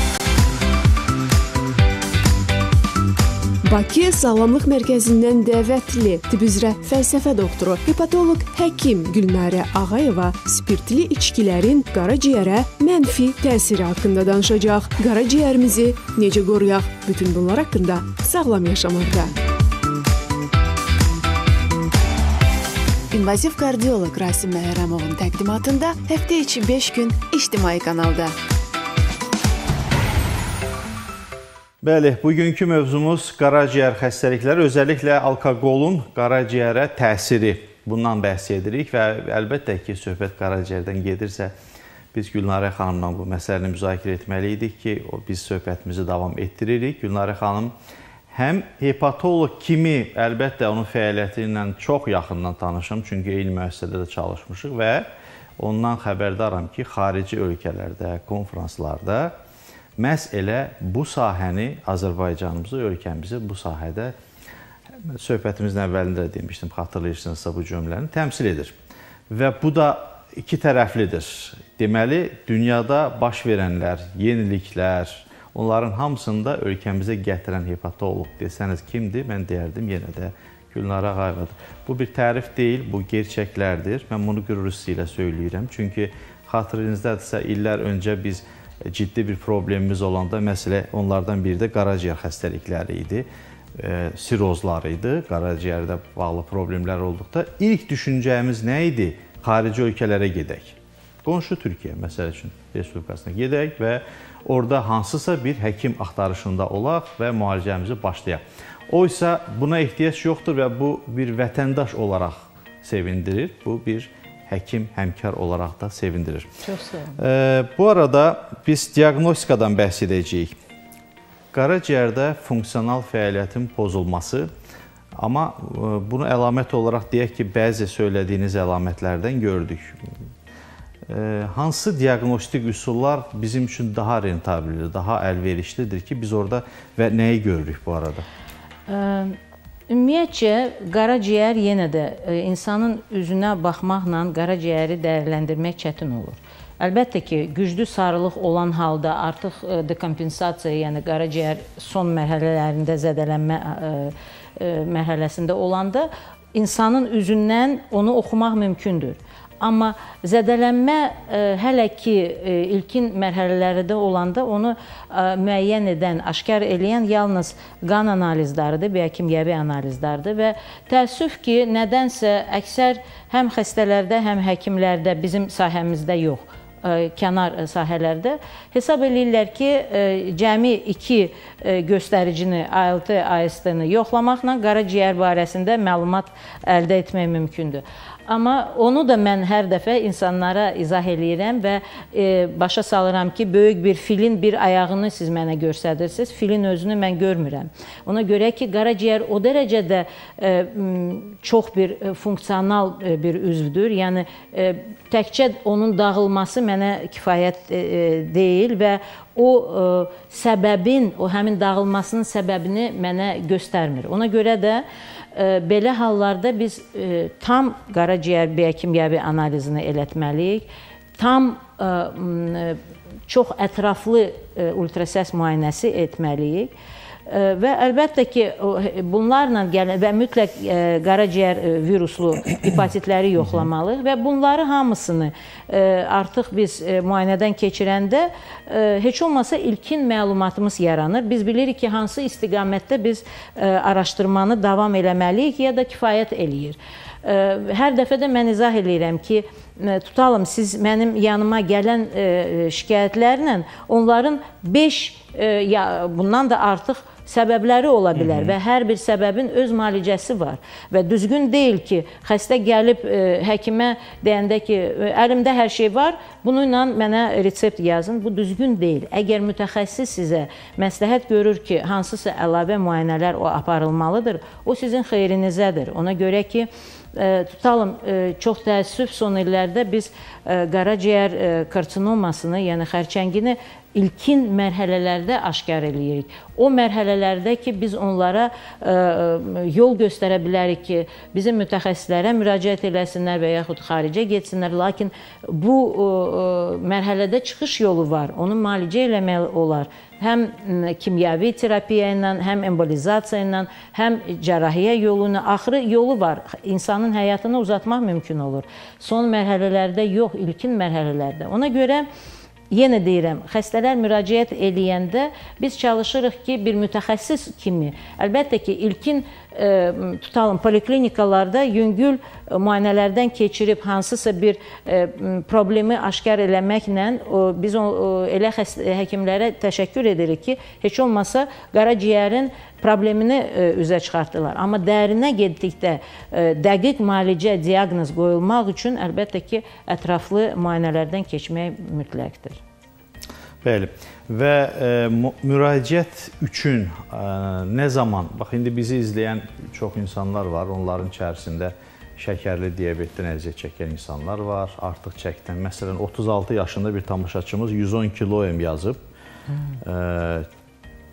Bakı Sağlamlıq Mərkəzindən dəvətli tibb üzrə fəlsəfə doktoru, hepatoloq həkim Gülnarə Ağayeva spirtli içkilərin qaraciyərə mənfi təsiri haqqında danışacaq. Qaraciyərimizi necə qoruyaq? Bütün bunlar haqqında sağlam yaşamaqda. İnvaziv kardioloq Rasim Məhərrəmovun təqdimatında həftə içi beş gün İctimai kanalda. Bəli, bugünkü mövzumuz qaraciyər xəstəlikləri, özəlliklə alkoqolun qaraciyərə təsiri. Bundan bəhs edirik və əlbəttə ki, söhbət qaraciyərdən gedirsə, biz Gülnarə xanımla bu məsələni müzakirə etməliydik ki, biz söhbətimizi davam etdiririk. Gülnarə xanım həm hepatoloq kimi, əlbəttə onun fəaliyyəti ilə çox yaxından tanışım, çünki eyni müəssisədə də çalışmışıq və ondan xəbərdaram ki, xarici ölkələrdə, konferanslarda məhz elə bu sahəni, Azərbaycanımızı, ölkəmizi bu sahədə söhbətimizin əvvəlində də demişdim, xatırlayırsınızsa bu cümləni təmsil edir. Və bu da iki tərəflidir. Deməli, dünyada baş verənlər, yeniliklər, onların hamısında ölkəmizə gətirən hepatoloq desəniz kimdir? Mən deyərdim yenə də Gülnarə Ağayevadır. Bu bir tərif deyil, bu gerçəklərdir. Mən bunu qürur hissi ilə söyləyirəm. Çünki xatırınızdadırsa, illər öncə biz ciddi bir problemimiz olanda məsələ onlardan biri də qaraciyər xəstəlikləri idi, sirozlar idi, qaraciyərdə bağlı problemlər olduqda ilk düşüncəmiz nə idi? Xarici ölkələrə gedək. qonşu Türkiyə, məsəl üçün, Respublikasına gedək və orada hansısa bir həkim axtarışında olaq və müalicəmizi başlayaq. O isə buna ehtiyac yoxdur və bu bir vətəndaş olaraq sevindirir. Bu bir həkim, həmkar olaraq da sevindirir. Çox sağ olun. Bu arada biz diaqnostikadan bəhs edəcəyik. Qaraciyərdə funksional fəaliyyətin pozulması, amma bunu əlamət olaraq deyək ki, bəzi söylədiyiniz əlamətlərdən gördük. Hansı diaqnostik üsullar bizim üçün daha rentabildir, daha əlverişlidir ki, biz orada və nəyi görürük bu arada? Ümumiyyətcə, qaraciyər yenə də insanın üzünə baxmaqla qaraciyəri dəyərləndirmək çətin olur. Əlbəttə ki, güclü sarılıq olan halda artıq dekompensasiya, yəni qaraciyər son mərhələlərində zədələnmə mərhələsində olanda insanın üzündən onu oxumaq mümkündür. Amma zədələnmə hələ ki ilkin mərhələlərdə olanda onu müəyyən edən, aşkar eləyən yalnız qan analizləridir, biokimyəvi analizlərdir və təəssüf ki, nədənsə əksər həm xəstələrdə, həm həkimlərdə, bizim sahəmizdə yox, kənar sahələrdə hesab edirlər ki, cəmi iki göstəricini, A L T, A S T-ni yoxlamaqla qaraciyər barəsində məlumat əldə etmək mümkündür. Amma onu da mən hər dəfə insanlara izah eləyirəm və e, başa salıram ki, böyük bir filin bir ayağını siz mənə göstərirsiniz, filin özünü mən görmürəm. Ona görə ki, qaraciyər o dərəcədə e, çox bir funksional e, bir üzvdür. Yəni, e, təkcə onun dağılması mənə kifayət e, deyil və o e, səbəbin, o həmin dağılmasının səbəbini mənə göstərmir. Ona görə də belə hallarda biz e, tam qaraciyər biokimyəvi analizini elətməliyik, tam e, çox ətraflı e, ultrasəs müayinəsi etməliyik və əlbəttə ki, bunlarla gələn və mütləq qaraciyər viruslu hepatitləri yoxlamalıyıq və bunları hamısını artıq biz müayinədən keçirəndə heç olmasa ilkin məlumatımız yaranır. Biz bilirik ki, hansı istiqamətdə biz araşdırmanı davam eləməliyik ya da kifayət eləyir. Hər dəfə də mən izah eləyirəm ki, tutalım, siz mənim yanıma gələn şikayətlərlə onların beş, bundan da artıq səbəbləri ola bilər və hər bir səbəbin öz müalicəsi var və düzgün deyil ki, xəstə gəlib həkimə deyəndə ki, əlimdə hər şey var, bununla mənə resept yazın. Bu düzgün deyil. Əgər mütəxəssis sizə məsləhət görür ki, hansısa əlavə müayinələr o aparılmalıdır, o sizin xeyrinizədir. Ona görə ki, tutalım, çox təəssüf son illərdə biz qaraciyər karsinomasını, yəni xərçəngini ilkin mərhələlərdə aşkar eləyirik. O mərhələlərdə ki, biz onlara yol göstərə bilərik ki, bizim mütəxəssislərə müraciət eləsinlər və yaxud xaricə getsinlər. Lakin bu mərhələdə çıxış yolu var, onu müalicə eləmək olar. Həm kimyəvi terapiya ilə, həm embolizasiya ilə, həm cərrahiyyə yoluna, axırı yolu var. İnsanın həyatını uzatmaq mümkün olur. Son mərhələlərdə yox, ilkin mərhələlərdə. Ona görə yenə deyirəm, xəstələr müraciət eləyəndə biz çalışırıq ki, bir mütəxəssis kimi, əlbəttə ki, ilkin e, tutalım, poliklinikalarda yüngül müayinələrdən keçirib hansısa bir e, problemi aşkar eləməklə o, biz o, o, elə xəstə, həkimlərə təşəkkür edirik ki, heç olmasa qaraciyərin problemini e, üzə çıxartdılar. Amma dərinə getdikdə e, dəqiq müalicə, diaqnoz qoyulmaq üçün əlbəttə ki, ətraflı müayinələrdən keçmək mütləqdir. Bəli. Və e, müraciət üçün e, nə zaman, bax, indi bizi izləyən çox insanlar var, onların içərisində şəkərli diabetdən əziyyət çəkən insanlar var, artıq çəkdən. Məsələn, otuz altı yaşında bir tamaşaçımız yüz on kiloyum yazıb. Hmm. E,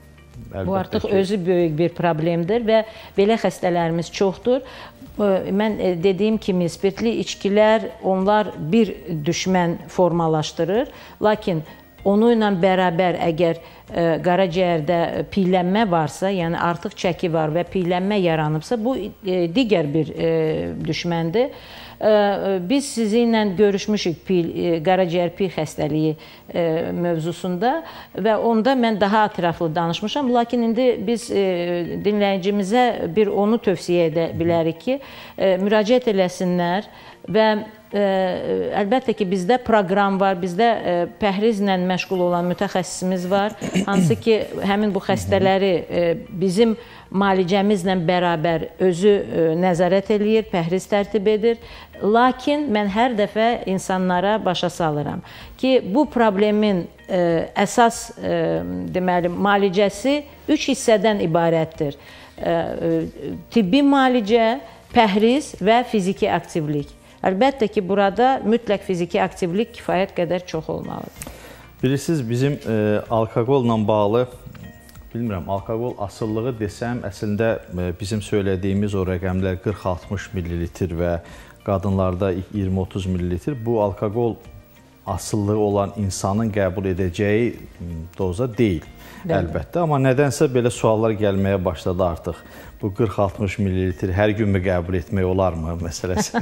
Bu artıq ki, özü böyük bir problemdir və belə xəstələrimiz çoxdur. Mən dediyim kimi, spirtli içkilər, onlar bir düşmən formalaşdırır. Lakin onu ilə bərabər əgər e, qaraciyərdə piylənmə varsa, yəni artıq çəki var və piylənmə yaranıbsa, bu e, digər bir e, düşməndir. E, biz sizinlə görüşmüşük pil, e, qaraciyər piy xəstəliyi e, mövzusunda və onda mən daha ətraflı danışmışam. Lakin indi biz e, dinləyicimizə bir onu tövsiyə edə bilərik ki, e, müraciət eləsinlər və əlbəttə ki, bizdə proqram var, bizdə pəhrizlə məşğul olan mütəxəssisimiz var, hansı ki, həmin bu xəstələri bizim müalicəmizlə bərabər özü nəzarət eləyir, pəhriz tərtib edir. Lakin mən hər dəfə insanlara başa salıram ki, bu problemin əsas deməli, müalicəsi üç hissədən ibarətdir. Tibbi müalicə, pəhriz və fiziki aktivlik. Əlbəttə ki, burada mütləq fiziki aktivlik kifayət qədər çox olmalıdır. Bilirsiniz, bizim e, alkoqolla bağlı, bilmirəm, alkoqol asıllığı desəm, əslində e, bizim söylədiyimiz o rəqəmlər qırx altmış millilitr və qadınlarda iyirmi otuz millilitr, bu alkoqol asıllığı olan insanın qəbul edəcəyi doza deyil. Bəli. Əlbəttə, amma nədənsə belə suallar gəlməyə başladı artıq. Bu qırx altmış millilitr hər günmü qəbul etmək olarmı məsələsi?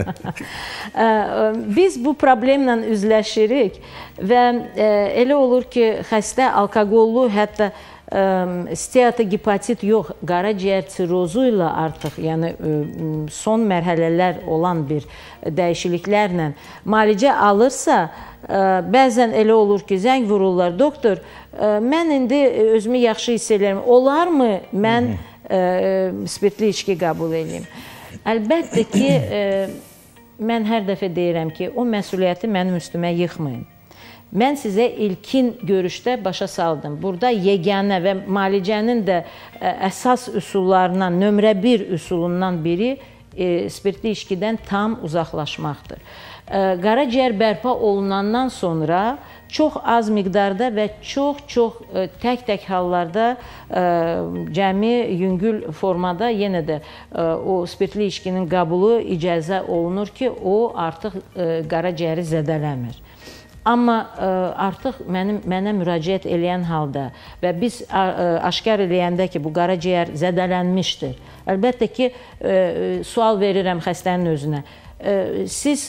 Biz bu problemlə üzləşirik və elə olur ki, xəstə alkoqollu, hətta steatohepatit yox, qaraciyər sirozu ilə artıq, yəni son mərhələlər olan bir dəyişikliklərlə müalicə alırsa, bəzən elə olur ki, zəng vururlar, doktor, mən indi özümü yaxşı hiss edirəm, olarmı mən spirtli içki qəbul edeyim? Əlbəttə ki, mən hər dəfə deyirəm ki, o məsuliyyəti mənim üstümə yıxmayın. Mən sizə ilkin görüşdə başa saldım. Burada yeganə və müalicənin də əsas üsullarından, nömrə bir üsulundan biri spirtli içkidən tam uzaqlaşmaqdır. Qaraciyər bərpa olunandan sonra çox az miqdarda və çox-çox tək-tək hallarda cəmi yüngül formada yenə də o spirtli içkinin qəbulu icazə olunur ki, o artıq qaraciyəri zədələmir. Amma artıq mənim, mənə müraciət eləyən halda və biz aşkar eləyəndə ki, bu qaraciyər zədələnmişdir. Əlbəttə ki, sual verirəm xəstənin özünə. Siz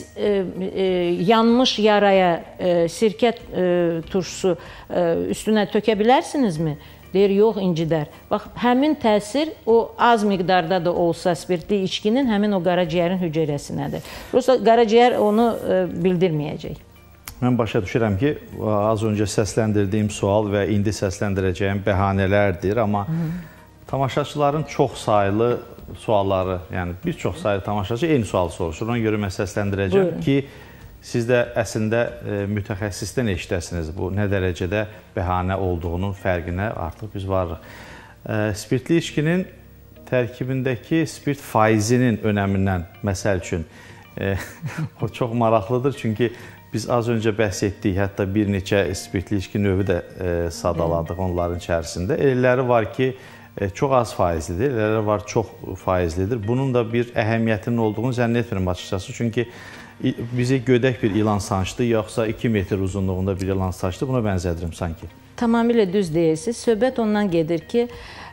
yanmış yaraya sirkə turşusu üstünə tökə bilərsinizmi? Deyir, yox, incidər. Bax, həmin təsir o az miqdarda da olsa spirtli içkinin həmin o qaraciyərin hüceyrəsinədir. Prosta qaraciyər onu bildirməyəcək. Mən başa düşürəm ki, az öncə səsləndirdiyim sual və indi səsləndirəcəyim bəhanələrdir, amma Hı -hı. tamaşaçıların çox saylı sualları, yəni bir çox saylı tamaşaçı eyni sualı soruşur. Ona görə mən səsləndirəcəm Buyurun. Ki, siz də əslində e, mütəxəssisdən eşidəsiniz bu nə dərəcədə bəhanə olduğunun fərqinə artıq biz varıq. E, spirtli içkinin tərkibindəki spirt faizinin önəmindən, məsəl üçün, e, o çox maraqlıdır, çünki biz az öncə bəhs etdik, hətta bir neçə spirtli içki növü də e, sadaladıq onların içərisində. Elələri var ki, e, çox az faizlidir, elələri var çox faizlidir. Bunun da bir əhəmiyyətinin olduğunu zənn etmirəm açıqçası. Çünki bizi gödək bir ilan sancdı, yoxsa iki metr uzunluğunda bir ilan sancdı, buna bənzədirim sanki. Tamamilə düz deyirsiniz. Söhbət ondan gedir ki,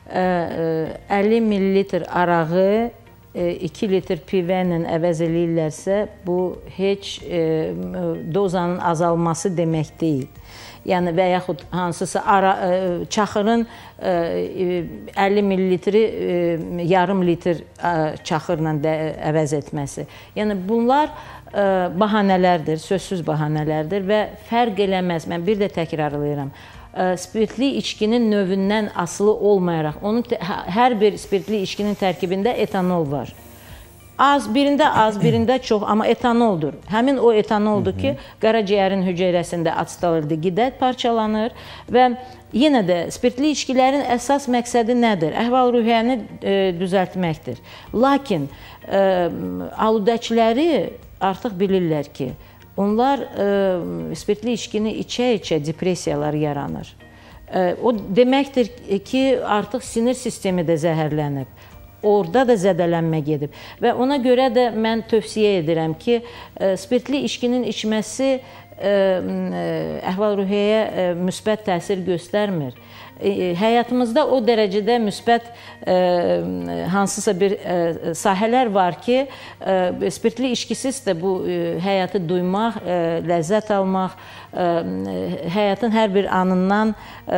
əlli millilitr arağı iki litr pivə ilə əvəz eləyirlərsə, bu heç e, dozanın azalması demək deyil. Yəni və yaxud hansısa ara, e, çaxırın e, əlli millilitri e, yarım litr e, çaxırla əvəz etməsi. Yəni bunlar e, bahanələrdir, sözsüz bahanələrdir və fərq eləməz. Mən bir də təkrarlayıram. Spirtli içkinin növündən asılı olmayaraq, onun hər bir spirtli içkinin tərkibində etanol var. Az, birində az, birində çox, amma etanoldur. Həmin o etanoldur ki, qaraciyərin hüceyrəsində asetaldehidə qida parçalanır və yenə də spirtli içkilərin əsas məqsədi nədir? Əhval-ruhiyyəni e, düzəltməkdir. Lakin e, aludəçiləri artıq bilirlər ki, onlar e, spirtli içkini içə-içə depressiyalar yaranır. E, o deməkdir ki, artıq sinir sistemi də zəhərlənib. Orada da zədələnmə gedib. Və ona görə də mən tövsiyə edirəm ki, e, spirtli içkinin içməsi əhval-ruhiyyəyə müsbət təsir göstərmir. Həyatımızda o dərəcədə müsbət hansısa bir sahələr var ki, spirtli içkisiz də bu həyatı duymaq, ləzzət almaq, həyatın hər bir anından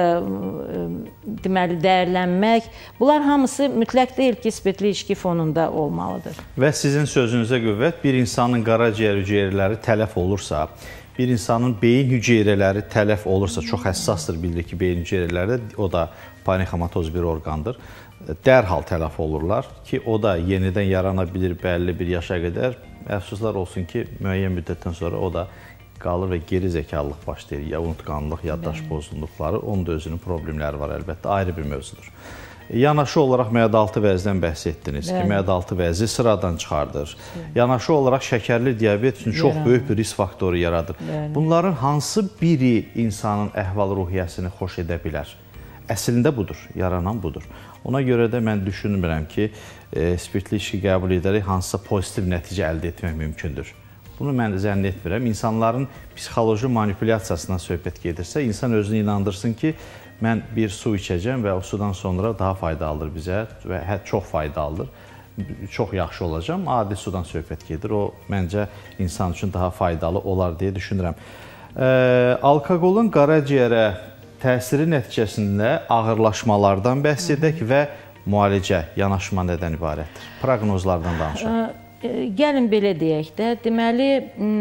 deməli dəyərlənmək, bunlar hamısı mütləq deyil ki, spirtli içki fonunda olmalıdır. Və sizin sözünüzə qüvvət, bir insanın qaraciyər hüceyrələri tələf olursa, bir insanın beyin hüceyrələri tələf olursa, çox həssasdır, bilir ki, beyin hüceyrələri də, o da parenximatoz bir orqandır, dərhal tələf olurlar ki, o da yenidən yarana bilir bəlli bir yaşa qədər. Əfsuslar olsun ki, müəyyən müddətdən sonra o da qalır və geri zəkalılıq başlayır, ya unutqanlıq, yaddaş pozğunluqları, onun da özünün problemləri var, əlbəttə, ayrı bir mövzudur. Yanaşı olaraq məədaltı vəzdən bəhs etdiniz ki, məədaltı vəzi sıradan çıxardır. Yanaşı olaraq şəkərli diabet üçün çox böyük bir risk faktoru yaradır. Bunların hansı biri insanın əhval-ruhiyyəsini xoş edə bilər? Əslində budur, yaranan budur. Ona görə də mən düşünmürəm ki, spirtli içki qəbul edərək hansısa pozitiv nəticə əldə etmək mümkündür. Bunu mən zənn etmirəm. İnsanların psixoloji manipulyasiyasından söhbət gedirsə, insan özünü inandırsın ki, mən bir su içəcəm və o sudan sonra daha faydalıdır bizə və çox faydalıdır, çox yaxşı olacam. Adi sudan söhbət gedir, o məncə insan üçün daha faydalı olar deyə düşünürəm. Alkoqolun qaraciyərə təsiri nəticəsində ağırlaşmalardan bəhs edək və müalicə, yanaşma nədən ibarətdir? Proqnozlardan danışaq. Gəlin belə deyək də, deməli,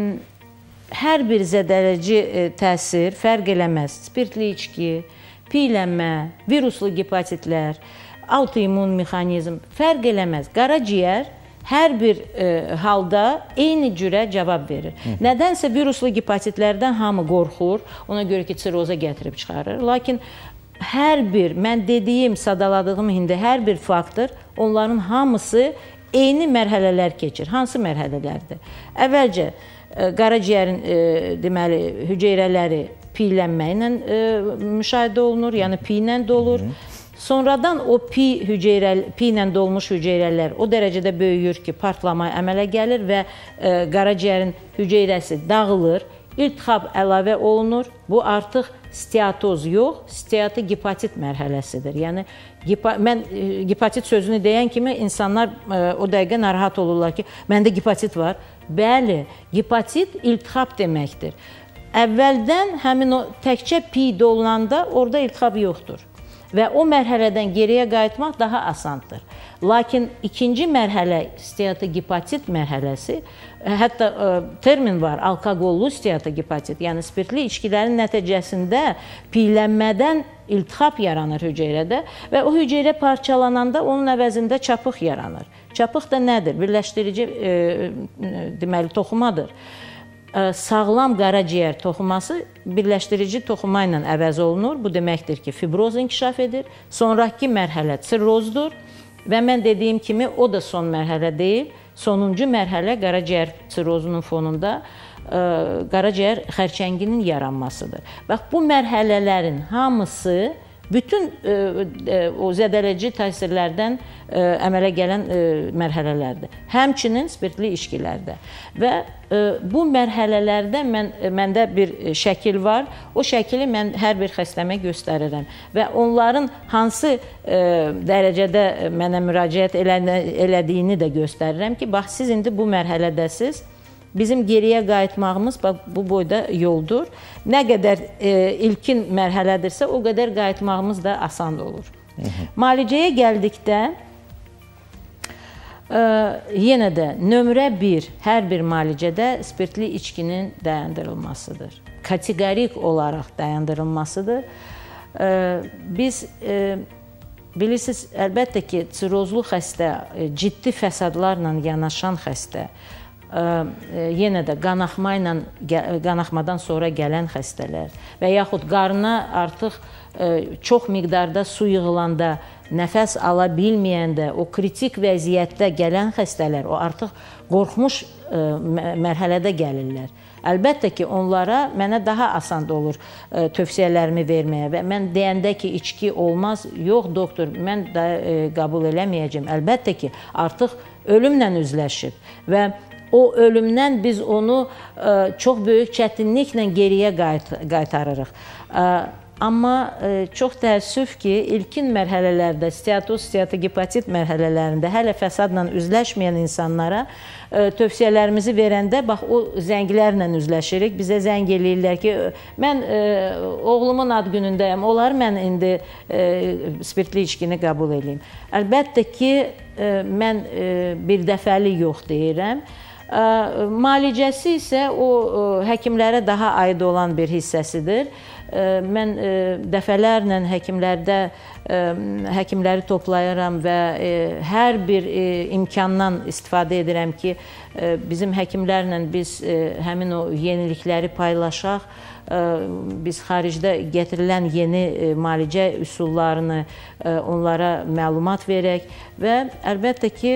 hər bir zədələci təsir fərq eləməz. Spirtli içki, piylənmə, viruslu gepatitlər, autoimmun mexanizm fərq eləməz. Qaraciyər hər bir halda eyni cürə cavab verir. Nədənsə viruslu gepatitlərdən hamı qorxur, ona görə ki, siroza gətirib çıxarır. Lakin hər bir, mən dediyim, sadaladığım indi hər bir faktor, onların hamısı eyni mərhələlər keçir. Hansı mərhələlərdir? Əvvəlcə, qaraciyərin deməli, hüceyrələri piylənməklə müşahidə olunur, yəni pi ilə dolur. Sonradan o pi ilə dolmuş hüceyrələr o dərəcədə böyüyür ki, partlamaya əmələ gəlir və qaraciyərin hüceyrəsi dağılır, iltihab əlavə olunur. Bu artıq steatoz yox, steatogepatit mərhələsidir. Yəni, mən gepatit sözünü deyən kimi insanlar o dəqiqə narahat olurlar ki, məndə gepatit var. Bəli, gepatit iltihab deməkdir. Əvvəldən həmin o təkcə pi dolunanda orada iltihab yoxdur və o mərhələdən geriyə qayıtmaq daha asandır. Lakin ikinci mərhələ steatogepatit mərhələsi, hətta termin var, alkoqollu steatogepatit, yəni spirtli içkilərin nəticəsində piylənmədən iltihab yaranır hüceyrədə və o hüceyrə parçalananda onun əvəzində çapıq yaranır. Çapıq da nədir? Birləşdirici deməli toxumadır. Sağlam qaraciyər toxuması birləşdirici toxuma ilə əvəz olunur. Bu deməkdir ki, fibroz inkişaf edir. Sonraki mərhələ sirrozdur və mən dediyim kimi o da son mərhələ deyil. Sonuncu mərhələ qaraciyər sirrozunun fonunda qaraciyər xərçənginin yaranmasıdır. Bax, bu mərhələlərin hamısı bütün o zədələci təsirlərdən əmələ gələn mərhələlərdir. Həmçinin spirtli içkilərdə. Və bu mərhələlərdə məndə bir şəkil var. O şəkili mən hər bir xəstəmə göstərirəm. Və onların hansı dərəcədə mənə müraciət elədiyini də göstərirəm ki, bax, siz indi bu mərhələdəsiz. Bizim geriyə qayıtmağımız bu boyda yoldur. Nə qədər ilkin mərhələdirsə, o qədər qayıtmağımız da asan olur. Müalicəyə gəldikdə, yenə də nömrə bir, hər bir müalicədə spirtli içkinin dayandırılmasıdır. Kateqorik olaraq dayandırılmasıdır. Biz, bilirsiniz, əlbəttə ki, sirrozlu xəstə, ciddi fəsadlarla yanaşan xəstə, yenə də qanaxmadan sonra gələn xəstələr və yaxud qarına artıq çox miqdarda su yığılanda, nəfəs ala bilməyəndə, o kritik vəziyyətdə gələn xəstələr, o artıq qorxmuş mərhələdə gəlirlər. Əlbəttə ki, onlara mənə daha asan olur tövsiyələrimi verməyə və mən deyəndə ki, içki olmaz, yox doktor, mən də qəbul eləməyəcəm. Əlbəttə ki, artıq ölümlə üzləşib və o ölümdən biz onu çox böyük çətinliklə geriyə qaytarırıq. Amma çox təəssüf ki, ilkin mərhələlərdə, steatoz, steatogepatit mərhələlərində hələ fəsadla üzləşməyən insanlara tövsiyələrimizi verəndə, bax, o zənglərlə üzləşirik. Bizə zəng eləyirlər ki, mən oğlumun ad günündəyəm, onları mən indi spirtli içkini qəbul edeyim. Əlbəttə ki, mən bir dəfəli yox deyirəm. Müalicəsi isə o həkimlərə daha aid olan bir hissəsidir. Mən dəfələrlə həkimlərdə həkimləri toplayıram və hər bir imkandan istifadə edirəm ki, bizim həkimlərlə biz həmin o yenilikləri paylaşaq, biz xaricdə gətirilən yeni müalicə üsullarını onlara məlumat verək və əlbəttə ki,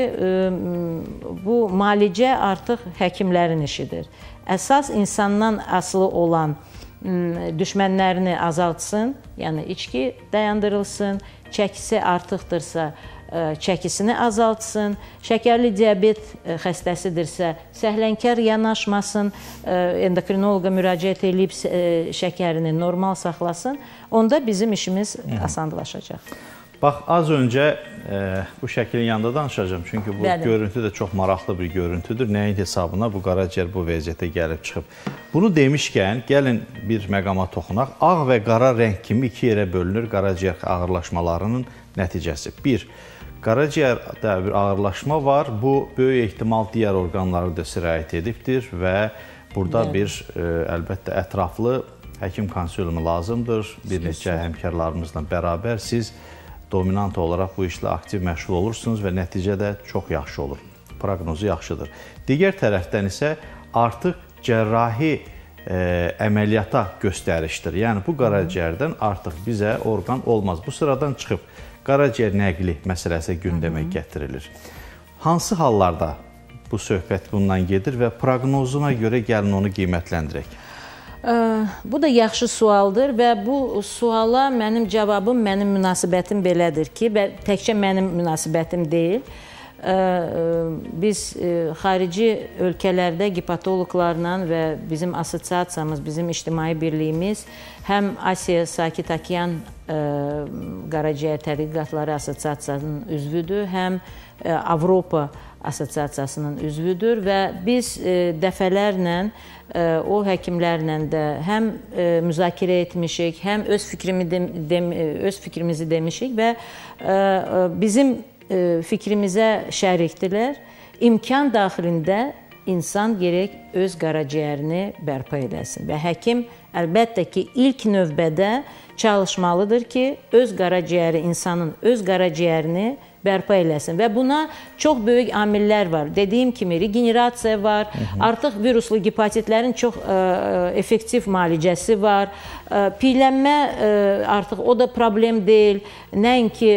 bu müalicə artıq həkimlərin işidir. Əsas insandan asılı olan düşmənlərini azaltsın, yəni içki dayandırılsın, çəkisi artıqdırsa çəkisini azaltsın, şəkərli diabet xəstəsidirsə səhlənkar yanaşmasın, endokrinoloqa müraciət edib şəkərini normal saxlasın, onda bizim işimiz asanlaşacaq. Bax, az öncə bu şəklin yanında danışacağım, çünki bu görüntü də çox maraqlı bir görüntüdür. Nəyin hesabına bu qaraciyər bu vəziyyətə gəlib çıxıb. Bunu demişkən, gəlin bir məqama toxunaq. Ağ və qara rəng kimi iki yerə bölünür qaraciyər ağırlaşmalarının nəticəsi. Bir, qaraciyərdə bir ağırlaşma var. Bu, böyük ehtimal digər orqanları da sirayət edibdir və burada bir, əlbəttə, ətraflı həkim konsiliumu lazımdır. Bir neçə həmkarlarımızla bərabər siz dominant olaraq bu işlə aktiv məşğul olursunuz və nəticə də çox yaxşı olur. Proqnozu yaxşıdır. Digər tərəfdən isə artıq cərrahi əməliyyata göstərişdir. Yəni, bu qaraciyərdən artıq bizə orqan olmaz. Bu sıradan çıxıb qaraciyər nəqli məsələsi gündəmə gətirilir. Hansı hallarda bu söhbət bundan gedir və proqnozuna görə gəlin onu qiymətləndirək? Bu da yaxşı sualdır və bu suala mənim cavabım, mənim münasibətim belədir ki, təkcə mənim münasibətim deyil. Biz xarici ölkələrdə gepatoloqlarla və bizim asosiasiyamız, bizim ictimai birliyimiz həm Asiya Sakit Okean Qaraciyər Tədqiqatları Asosiasiyasının üzvüdür, həm Avropa Asosiasiyasının üzvüdür və biz dəfələrlə o həkimlərlə də həm müzakirə etmişik, həm öz fikrimizi demişik və bizim fikrimizə şərikdirlər. İmkan daxilində insan gərək öz qaraciyərini bərpa eləsin və həkim əlbəttə ki, ilk növbədə çalışmalıdır ki, öz qaraciyəri, insanın öz qaraciyərini bərpa eləsin və buna çox böyük amillər var. Dediyim kimi, regenerasiya var, artıq viruslu gepatitlərin çox effektiv müalicəsi var, piylənmə artıq o da problem deyil, nəinki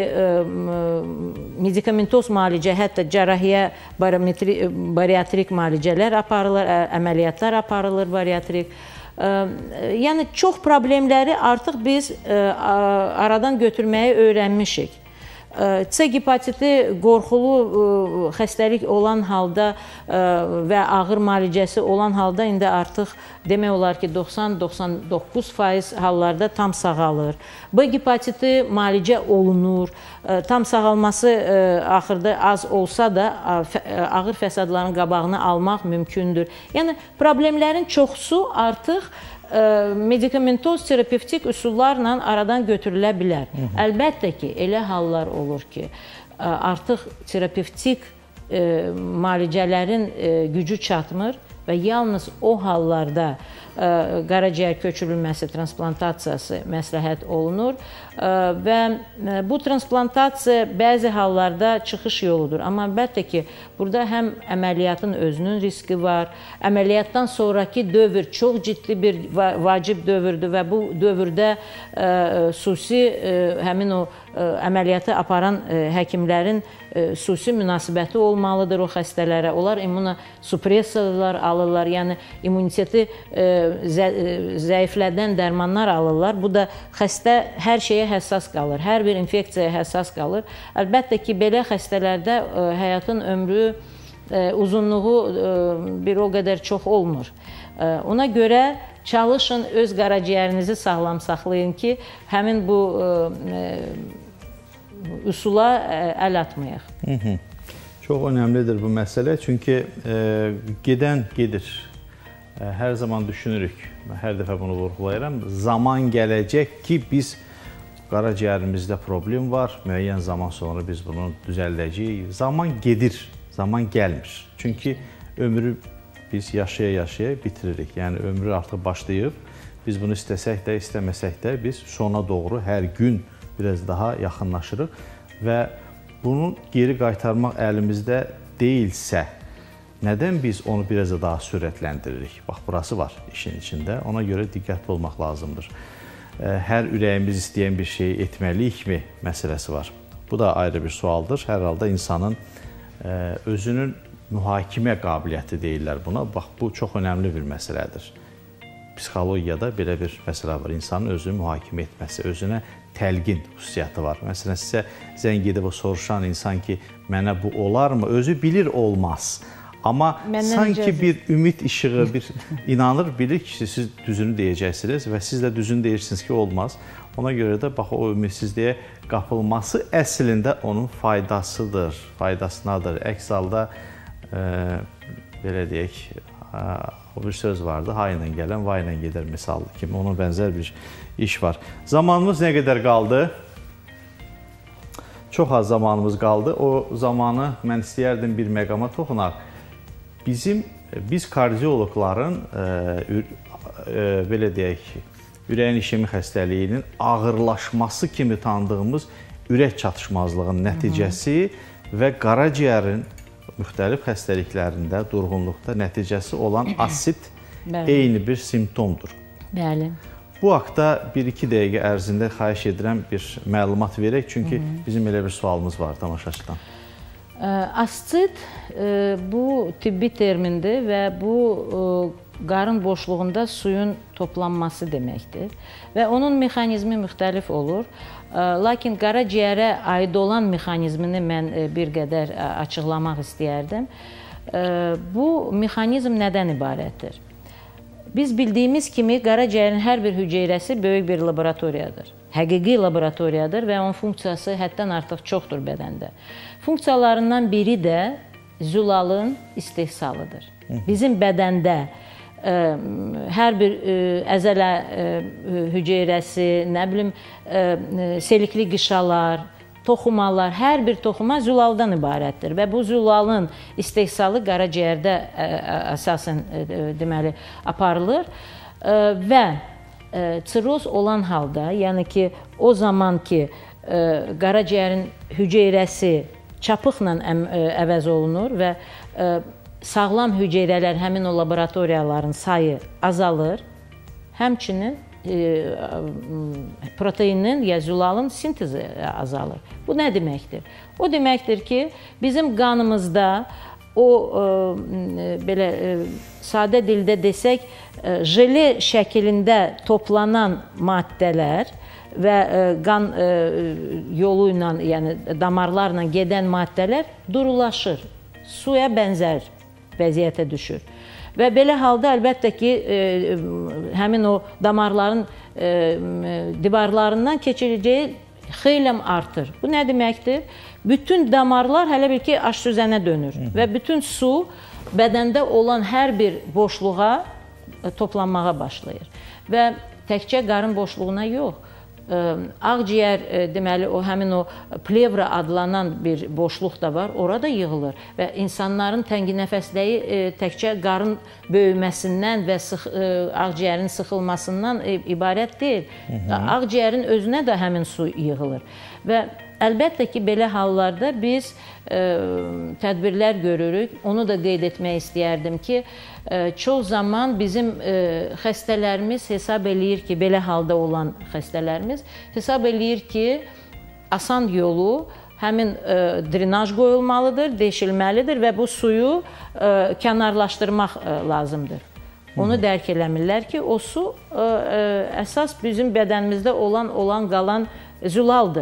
medikamentoz müalicə, hətta cərrahiyyə bariatrik müalicələr aparılır, əməliyyatlar aparılır bariatrik. Yəni, çox problemləri artıq biz aradan götürməyi öyrənmişik. C gepatiti qorxulu xəstəlik olan halda və ağır müalicəsi olan halda indi artıq demək olar ki, doxsan doxsan doqquz faiz hallarda tam sağalır. B gepatiti müalicə olunur. Tam sağalması axırda az olsa da ağır fəsadların qabağını almaq mümkündür. Yəni, problemlərin çoxusu artıq medikamentoz terapevtik üsullarla aradan götürülə bilər. Əlbəttə ki, elə hallar olur ki, artıq terapevtik müalicələrin gücü çatmır və yalnız o hallarda qaraciyər köçürülməsi, transplantasiya məsləhət olunur və bu transplantasiya bəzi hallarda çıxış yoludur. Amma əlbəttə ki, burada həm əməliyyatın özünün riski var, əməliyyatdan sonraki dövr çox ciddi bir vacib dövrdür və bu dövrdə xüsusi həmin o əməliyyatı aparan həkimlərin xüsusi münasibəti olmalıdır o xəstələrə. Onlar immunosupressiyalar alırlar, yəni immuniteti zəiflədən dərmanlar alırlar. Bu da xəstə hər şeyə həssas qalır, hər bir infeksiyaya həssas qalır. Əlbəttə ki, belə xəstələrdə həyatın ömrü uzunluğu bir o qədər çox olmur. Ona görə çalışın, öz qaraciyərinizi sağlam saxlayın ki, həmin bu üsula əl atmayaq. Hı -hı. Çox önəmlidir bu məsələ, çünki e, gedən gedir. E, hər zaman düşünürük, hər dəfə bunu vurğulayıram, zaman gələcək ki, biz qaraciyərimizdə problem var, müəyyən zaman sonra biz bunu düzəldəcəyik. Zaman gedir, zaman gəlmir. Çünki ömrü biz yaşaya-yaşaya bitiririk. Yəni, ömrü artıq başlayıb, biz bunu istəsək də, istəməsək də biz sona doğru hər gün biraz daha yaxınlaşırıq və bunu geri qaytarmaq əlimizdə deyilsə, nədən biz onu biraz da daha sürətlendiririk? Bax, burası var işin içində. Ona görə diqqətli olmaq lazımdır. Hər ürəyimiz istəyən bir şeyi etməliyikmi məsələsi var. Bu da ayrı bir sualdır. Hər halda insanın özünün mühakimə qabiliyyəti deyirlər buna. Bax, bu çox önəmli bir məsələdir. Psixologiyada belə bir məsələ var. İnsanın özünü mühakimə etməsi, özünə təlqin xüsusiyyəti var. Məsələn, sizə zəng edib o soruşan insan ki, mənə bu olarmı? Özü bilir, olmaz. Amma məndən sanki bir ümid işığı, bir inanır, bilir ki, siz düzünü deyəcəksiniz və siz də düzünü deyirsiniz ki, olmaz. Ona görə də bax, o ümidsizliyə qapılması əslində onun faydasıdır, faydasınadır. Əks halda, e, belə deyək, o bir söz vardı, ha ilə gələn, va ilə gedər misalı kimi, ona bənzər bir iş var. Zamanımız nə qədər qaldı? Çox az zamanımız qaldı. O zamanı mən istəyərdim bir məqama toxunaq. Bizim, biz kardioloqların, e, e, belə deyək, ürəyin işemi xəstəliyinin ağırlaşması kimi tanıdığımız ürək çatışmazlığının nəticəsi və qaraciyərin müxtəlif xəstəliklərində, durğunluqda nəticəsi olan asid eyni bir simptomdur. Bəli. Bu haqda bir-iki dəqiqə ərzində xahiş edirəm bir məlumat verək, çünki bizim elə bir sualımız var tamaşaçıdan. Asid bu tibbi termindir və bu qarın boşluğunda suyun toplanması deməkdir və onun mexanizmi müxtəlif olur. Lakin qaraciyərə aid olan mexanizmini mən bir qədər açıqlamaq istəyərdim. Bu mexanizm nədən ibarətdir? Biz bildiyimiz kimi qaraciyərin hər bir hüceyrəsi böyük bir laboratoriyadır. Həqiqi laboratoriyadır və onun funksiyası həddən artıq çoxdur bədəndə. Funksiyalarından biri də zülalın istehsalıdır. Bizim bədəndə hər bir əzələ hüceyrəsi, nə bilim, selikli qişalar, toxumalar, hər bir toxuma zülaldan ibarətdir və bu zülalın istehsalı qaraciyərdə əsasən deməli aparılır və siroz olan halda, yəni ki, o zaman ki, qaraciyərin hüceyrəsi çapıqla əvəz olunur və sağlam hüceyrələr, həmin o laboratoriyaların sayı azalır, həmçinin proteinin ya zülalın sintezi azalır. Bu nə deməkdir? O deməkdir ki, bizim qanımızda o, belə sadə dildə desək, jele şəklində toplanan maddələr və qan yolu ilə, yəni damarlarla gedən maddələr durulaşır, suya bənzər vəziyyətə düşür. Və belə halda əlbəttə ki, həmin o damarların divarlarından keçirəcəyi xeyləm artır. Bu nə deməkdir? Bütün damarlar hələ bir ki, aş süzənə dönür və bütün su bədəndə olan hər bir boşluğa toplanmağa başlayır. Və təkcə qarın boşluğuna yox, ağciyər, deməli, o həmin o plevra adlanan bir boşluq da var, orada yığılır və insanların tənginəfəsliyi təkcə qarın böyüməsindən və ağciyərin sıxılmasından ibarət deyil. Ağciyərin özünə də həmin su yığılır və əlbəttə ki, belə hallarda biz tədbirlər görürük. Onu da qeyd etmək istəyərdim ki, çox zaman bizim xəstələrimiz hesab eləyir ki, belə halda olan xəstələrimiz hesab eləyir ki, asan yolu həmin drenaj qoyulmalıdır, deşilməlidir və bu suyu kənarlaşdırmaq lazımdır. Onu dərk eləmirlər ki, o su əsas bizim bədənimizdə olan, olan qalan zülaldır.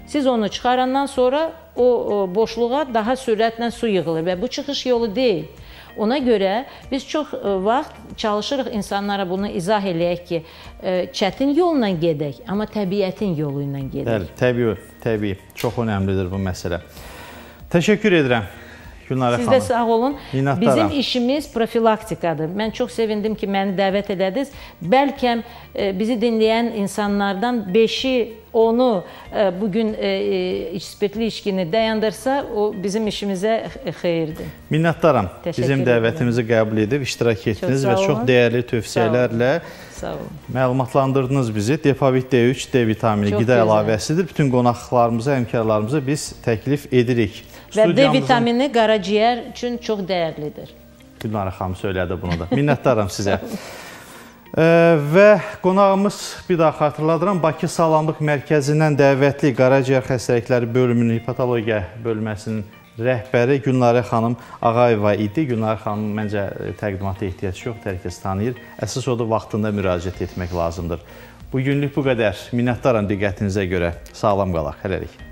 Siz onu çıxarandan sonra o, o boşluğa daha sürətlə su yığılır və bu çıxış yolu deyil. Ona görə biz çox vaxt çalışırıq insanlara bunu izah eləyək ki, çətin yolla gedək, amma təbiətin yolu ilə gedək. Bəli, təbii, təbii. Çox önəmlidir bu məsələ. Təşəkkür edirəm Gülnarə xanım. Siz də sağ olun. Minnətdaram. Bizim işimiz profilaktikadır. Mən çox sevindim ki, məni dəvət elədiniz. Bəlkə bizi dinləyən insanlardan beşi, onu bugün spirtli içkini dayandırsa, o bizim işimizə xeyirdir. Minnətdaram. Təşəkkür Bizim dəvətimizi qəbul edib iştirak etdiniz və çox dəyərli tövsiyələrlə məlumatlandırdınız bizi. Depavit D üç, D vitamini qida əlavəsidir. Bütün qonaqlarımıza, həmkarlarımıza biz təklif edirik. Və D vitamini qaraciyər üçün çox dəyərlidir. Gülnarə xanım söylədi bunu da. Minnətdaram sizə. Və qonağımız, bir daha xatırladıram, Bakı Sağlamlıq Mərkəzindən dəvətli qaraciyər xəstəlikləri bölümünün hepatologiya bölməsinin rəhbəri Gülnarə xanım Ağayeva idi. Gülnarə xanım məncə təqdimata ehtiyac yox, hər kəs tanıyır. Əsas odur, vaxtında müraciət etmək lazımdır. Bu günlük bu qədər. Minnətdaram diqqətinizə görə. Sağlam qalaq. Hələlik.